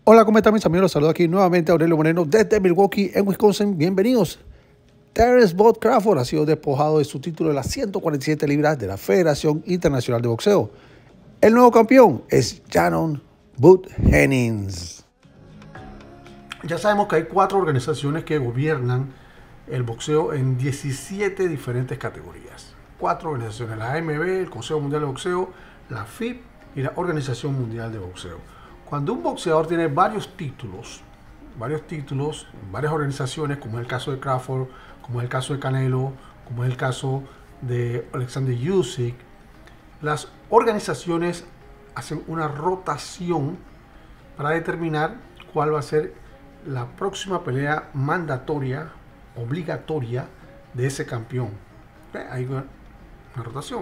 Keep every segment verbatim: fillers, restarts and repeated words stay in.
Hola, ¿cómo están mis amigos? Los saludo aquí nuevamente a Aurelio Moreno desde Milwaukee, en Wisconsin. Bienvenidos. Terence Bud Crawford ha sido despojado de su título de las ciento cuarenta y siete libras de la Federación Internacional de Boxeo. El nuevo campeón es Shannon Bud Hennings. Ya sabemos que hay cuatro organizaciones que gobiernan el boxeo en diecisiete diferentes categorías. Cuatro organizaciones: la A M B, el Consejo Mundial de Boxeo, la F I B y la Organización Mundial de Boxeo. Cuando un boxeador tiene varios títulos, varios títulos, varias organizaciones, como es el caso de Crawford, como es el caso de Canelo, como es el caso de Alexander Usyk, las organizaciones hacen una rotación para determinar cuál va a ser la próxima pelea mandatoria, obligatoria de ese campeón. Hay una rotación.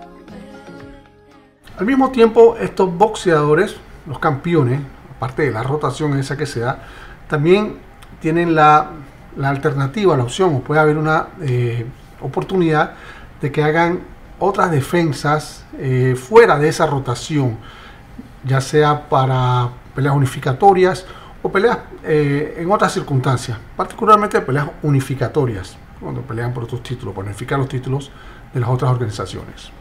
Al mismo tiempo, estos boxeadores, los campeones, aparte de la rotación esa que se da, también tienen la, la alternativa, la opción, o puede haber una eh, oportunidad de que hagan otras defensas eh, fuera de esa rotación, ya sea para peleas unificatorias o peleas eh, en otras circunstancias, particularmente peleas unificatorias, cuando pelean por otros títulos, para unificar los títulos de las otras organizaciones.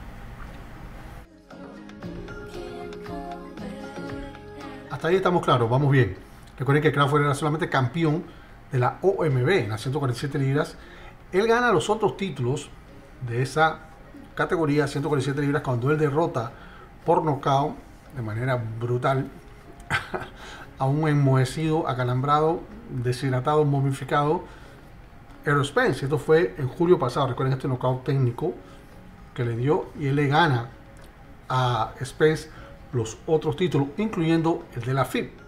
Hasta ahí estamos claros, vamos bien. Recuerden que Crawford era solamente campeón de la O M B en las ciento cuarenta y siete libras. Él gana los otros títulos de esa categoría, ciento cuarenta y siete libras, cuando él derrota por nocaut de manera brutal a un enmohecido, acalambrado, deshidratado, momificado Errol Spence. Esto fue en julio pasado. Recuerden este nocaut técnico que le dio, y él le gana a Spence los otros títulos, incluyendo el de la F I B.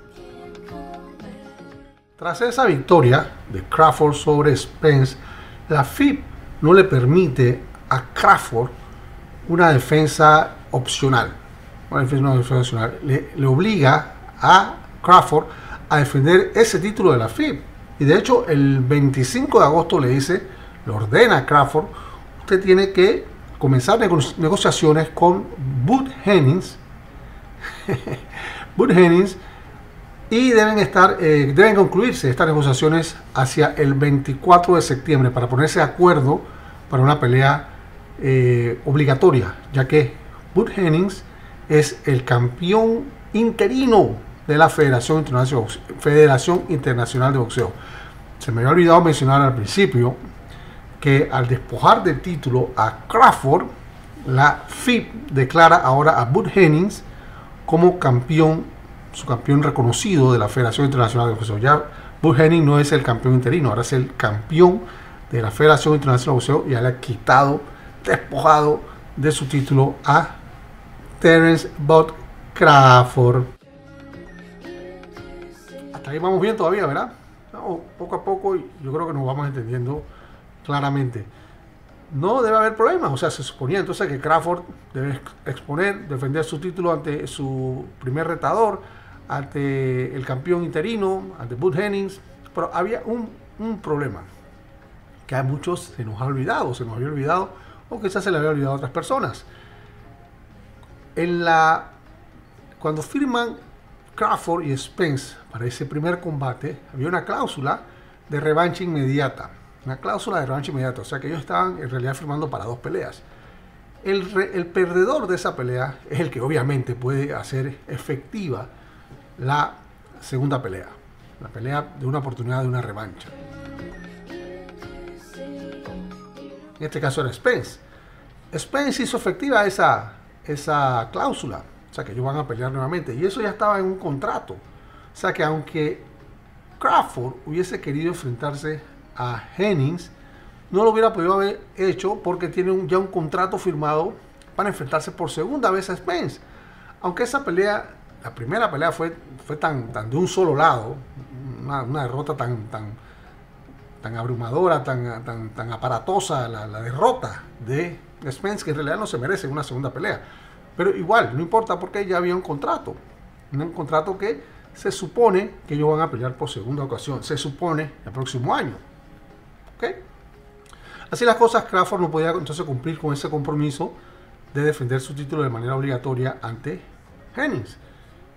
Tras esa victoria de Crawford sobre Spence, la F I B no le permite a Crawford una defensa opcional. Una defensa, una defensa opcional. Le, le obliga a Crawford a defender ese título de la F I B. Y de hecho, el veinticinco de agosto le dice, le ordena a Crawford: usted tiene que comenzar nego negociaciones con Bud Hennings Bud Hennings y deben estar eh, deben concluirse estas negociaciones hacia el veinticuatro de septiembre para ponerse de acuerdo para una pelea eh, obligatoria, ya que Bud Hennings es el campeón interino de la Federación Internacional, Federación Internacional de Boxeo. Se me había olvidado mencionar al principio que al despojar del título a Crawford, la F I B declara ahora a Bud Hennings como campeón, su campeón reconocido de la Federación Internacional de Boxeo. Ya Bud Hennings no es el campeón interino, ahora es el campeón de la Federación Internacional de Boxeo, y ya le ha quitado, despojado de su título a Terence Bud Crawford. Hasta ahí vamos bien todavía, ¿verdad? No, poco a poco yo creo que nos vamos entendiendo claramente. No debe haber problemas. O sea, se suponía entonces que Crawford debe exponer, defender su título ante su primer retador, ante el campeón interino, ante Bud Hennings. Pero había un, un problema que a muchos se nos ha olvidado, se nos había olvidado, o quizás se le había olvidado a otras personas. En la, cuando firman Crawford y Spence para ese primer combate, había una cláusula de revancha inmediata. Una cláusula de revancha inmediata, o sea que ellos estaban en realidad firmando para dos peleas. El, re, el perdedor de esa pelea es el que obviamente puede hacer efectiva la segunda pelea, la pelea de una oportunidad de una revancha. En este caso era Spence. Spence hizo efectiva esa, esa cláusula, o sea que ellos van a pelear nuevamente, y eso ya estaba en un contrato. O sea que aunque Crawford hubiese querido enfrentarse a Hennings, no lo hubiera podido haber hecho porque tiene un, ya un contrato firmado para enfrentarse por segunda vez a Spence. Aunque esa pelea, la primera pelea fue, fue tan, tan de un solo lado, una, una derrota tan, tan, tan abrumadora, tan, tan, tan aparatosa, la, la derrota de Spence, que en realidad no se merece una segunda pelea. Pero igual, no importa porque ya había un contrato, un contrato que se supone que ellos van a pelear por segunda ocasión, se supone el próximo año. ¿Okay? Así las cosas, Crawford no podía entonces cumplir con ese compromiso de defender su título de manera obligatoria ante Hennings.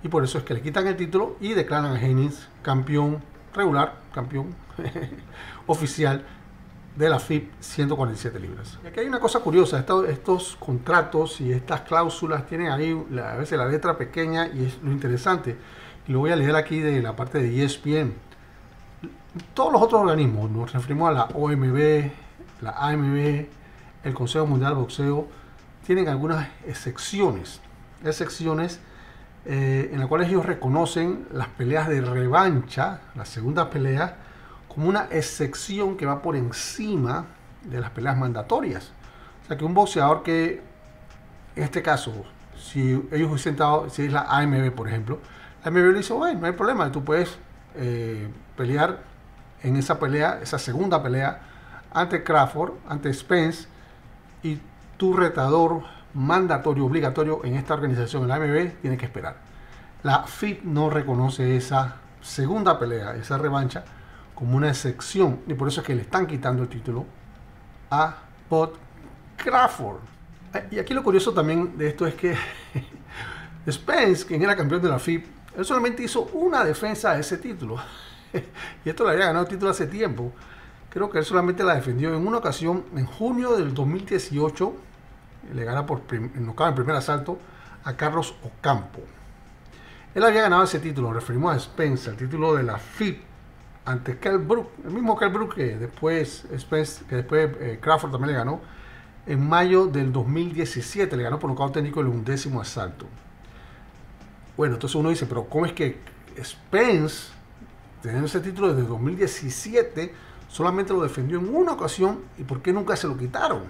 y por eso es que le quitan el título y declaran a Hennings campeón regular, campeón oficial de la F I B ciento cuarenta y siete libras. Y aquí hay una cosa curiosa, estos, estos contratos y estas cláusulas tienen ahí la, a veces la letra pequeña, y es lo interesante, y lo voy a leer aquí de la parte de E S P N. Todos los otros organismos, nos referimos a la O M B, la A M B, el Consejo Mundial de Boxeo, tienen algunas excepciones, excepciones eh, en las cuales ellos reconocen las peleas de revancha, la segunda pelea, como una excepción que va por encima de las peleas mandatorias. O sea que un boxeador que, en este caso, si ellos hubiesen dado, si es la A M B por ejemplo, la A M B le dice, bueno, no hay problema, tú puedes eh, pelear en esa pelea, esa segunda pelea, ante Crawford, ante Spence, y tu retador mandatorio, obligatorio en esta organización, en la A M B, tiene que esperar. La F I B no reconoce esa segunda pelea, esa revancha, como una excepción, y por eso es que le están quitando el título a Bud Crawford. Y aquí lo curioso también de esto es que Spence, quien era campeón de la F I B, él solamente hizo una defensa de ese título, y esto le había ganado el título hace tiempo. Creo que él solamente la defendió en una ocasión, en junio del dos mil dieciocho, le gana por nocaut en primer asalto a Carlos Ocampo. Él había ganado ese título, referimos a Spence, el título de la F I B, ante Kell Brook, el mismo Kell Brook que después, Spence, que después eh, Crawford también le ganó, en mayo del dos mil diecisiete, le ganó por nocaut técnico el undécimo asalto. Bueno, entonces uno dice, pero ¿cómo es que Spence, teniendo ese título desde dos mil diecisiete, solamente lo defendió en una ocasión, y por qué nunca se lo quitaron?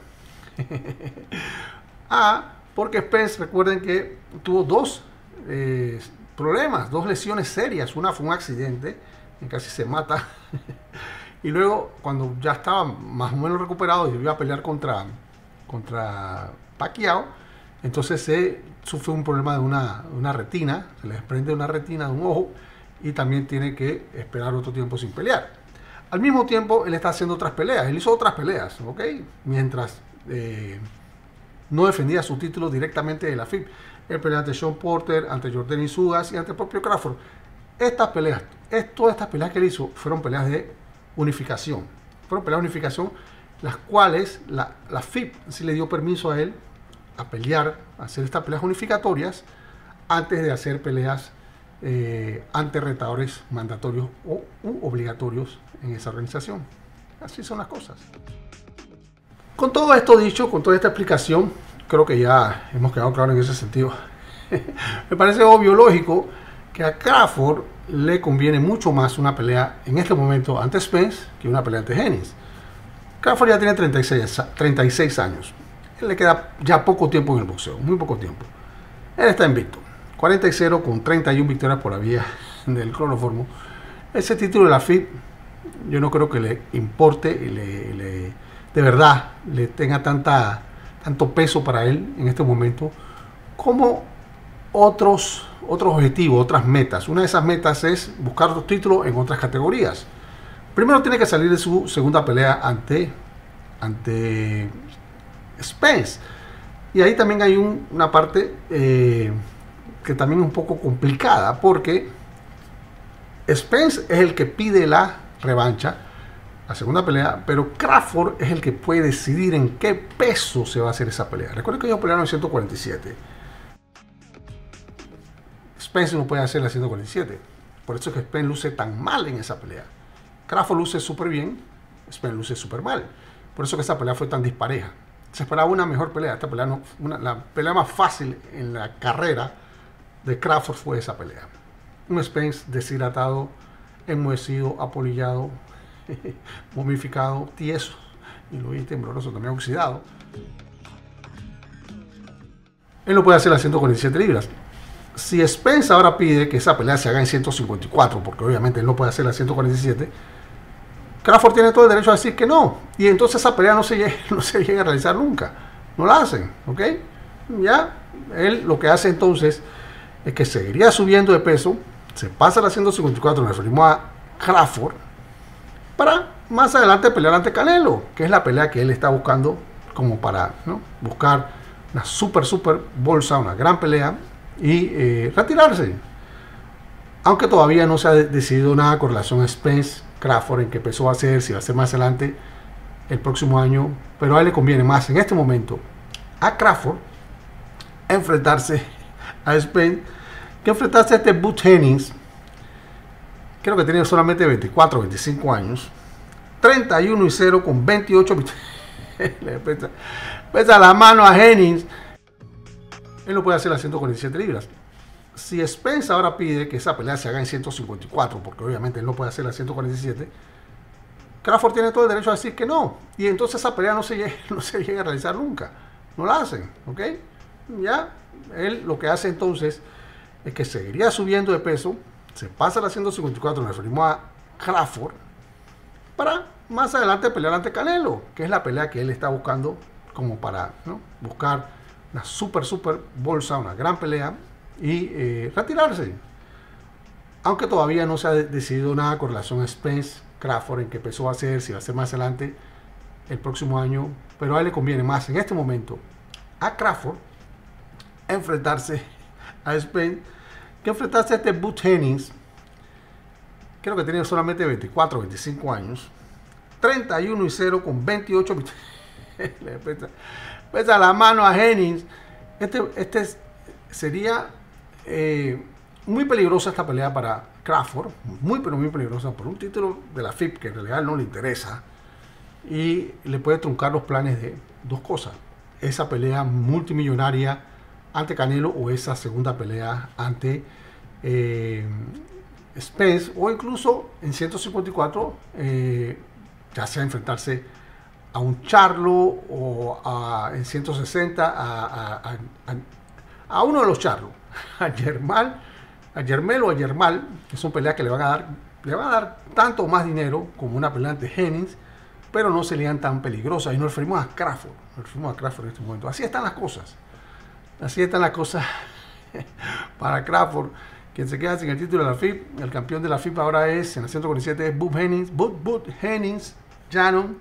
ah, porque Spence, recuerden que tuvo dos eh, problemas, dos lesiones serias. Una fue un accidente, que casi se mata, y luego cuando ya estaba más o menos recuperado y iba a pelear contra, contra Pacquiao, entonces se sufre un problema de una, una retina, se le desprende una retina de un ojo, y también tiene que esperar otro tiempo sin pelear. Al mismo tiempo, él está haciendo otras peleas, él hizo otras peleas, ¿ok? Mientras eh, no defendía su título directamente de la F I B. Él peleó ante Sean Porter, ante Jordan Ugas y ante el propio Crawford. Estas peleas, es, todas estas peleas que él hizo, fueron peleas de unificación. Fueron peleas de unificación, las cuales la, la F I B sí le dio permiso a él a pelear, a hacer estas peleas unificatorias, antes de hacer peleas eh, ante retadores mandatorios o u obligatorios en esa organización. Así son las cosas. Con todo esto dicho, con toda esta explicación, creo que ya hemos quedado claros en ese sentido. Me parece obvio, lógico, que a Crawford le conviene mucho más una pelea en este momento ante Spence que una pelea ante Hennings. Crawford ya tiene treinta y seis años. Él le queda ya poco tiempo en el boxeo, muy poco tiempo. Él está invicto, cuarenta y cero con treinta y una victorias por la vía del cloroformo. Ese título de la F I B, yo no creo que le importe y le, le, de verdad le tenga tanta, tanto peso para él en este momento como otros, otros objetivos, otras metas. Una de esas metas es buscar otros títulos en otras categorías. Primero tiene que salir de su segunda pelea ante, ante Spence. Y ahí también hay un, una parte eh, que también es un poco complicada, porque Spence es el que pide la revancha, la segunda pelea, pero Crawford es el que puede decidir en qué peso se va a hacer esa pelea. Recuerden que ellos pelearon en ciento cuarenta y siete. Spence no puede hacer la ciento cuarenta y siete. Por eso es que Spence luce tan mal en esa pelea. Crawford luce súper bien, Spence luce súper mal. Por eso que esa pelea fue tan dispareja. Se esperaba una mejor pelea. Esta pelea no, una, la pelea más fácil en la carrera de Crawford fue esa pelea. Un Spence deshidratado, enmohecido, apolillado, momificado, tieso, y lo vi tembloroso, también oxidado. Él no puede hacer las ciento cuarenta y siete libras. Si Spence ahora pide que esa pelea se haga en ciento cincuenta y cuatro, porque obviamente él no puede hacer las ciento cuarenta y siete, Crawford tiene todo el derecho a decir que no, y entonces esa pelea no se llega, no se llega a realizar nunca. No la hacen, ¿ok? Ya, él lo que hace entonces es que seguiría subiendo de peso, se pasa a la ciento cincuenta y cuatro, nos referimos a Crawford, para más adelante pelear ante Canelo, que es la pelea que él está buscando como para, ¿no?, buscar una super, super bolsa, una gran pelea y eh, retirarse. Aunque todavía no se ha decidido nada con relación a Spence Crawford, en qué peso va a ser, si va a ser más adelante el próximo año, pero a él le conviene más en este momento a Crawford enfrentarse a Spence que enfrentarse a este Butch Hennings. Creo que tiene solamente veinticuatro o veinticinco años, treinta y uno y cero con veintiocho. Le pesa, pesa la mano a Hennings. Él lo puede hacer a ciento cuarenta y siete libras. Si Spence ahora pide que esa pelea se haga en ciento cincuenta y cuatro, porque obviamente él no puede hacer a ciento cuarenta y siete, Crawford tiene todo el derecho a decir que no. Y entonces esa pelea no se llega, no se llega a realizar nunca. No la hacen, ¿ok? Ya, él lo que hace entonces es que seguiría subiendo de peso, se pasa a la ciento cincuenta y cuatro, nos referimos a Crawford, para más adelante pelear ante Canelo, que es la pelea que él está buscando como para, ¿no?, buscar una super, super bolsa, una gran pelea y eh, retirarse. Aunque todavía no se ha decidido nada con relación a Spence Crawford, en qué peso va a ser, si va a ser más adelante el próximo año, pero a él le conviene más en este momento a Crawford enfrentarse a Spence que enfrentarse a este Butch Hennings. Creo que tiene solamente veinticuatro o veinticinco años, treinta y uno y cero con veintiocho. Le pesa, pesa la mano a Hennings. Este, este sería eh, muy peligrosa esta pelea para Crawford, muy pero muy peligrosa, por un título de la F I P que en realidad no le interesa y le puede truncar los planes de dos cosas: esa pelea multimillonaria ante Canelo o esa segunda pelea ante eh, Spence, o incluso en ciento cincuenta y cuatro eh, ya sea enfrentarse a un Charlo o a, en ciento sesenta a, a, a, a uno de los Charlos, a Germán, a Yermel o a Yermal, que son peleas que le van a dar, le van a dar tanto más dinero como una pelea ante Hennings, pero no serían tan peligrosas. Y nos referimos a Crawford, nos referimos a Crawford en este momento. Así están las cosas. Así están las cosas para Crawford, quien se queda sin el título de la F I P. El campeón de la F I P ahora es, en la ciento cuarenta y siete, es Butch Hennings, Butch, Butch Hennings, Shannon.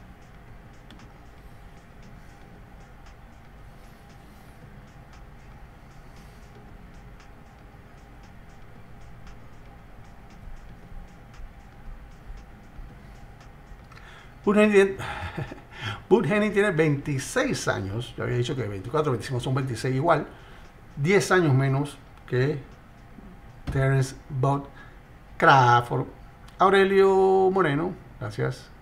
Butch Hennings, Butch Hennings tiene veintiséis años. Yo había dicho que veinticuatro, veinticinco son veintiséis igual. diez años menos que Terence Bud Crawford. Aurelio Moreno, gracias.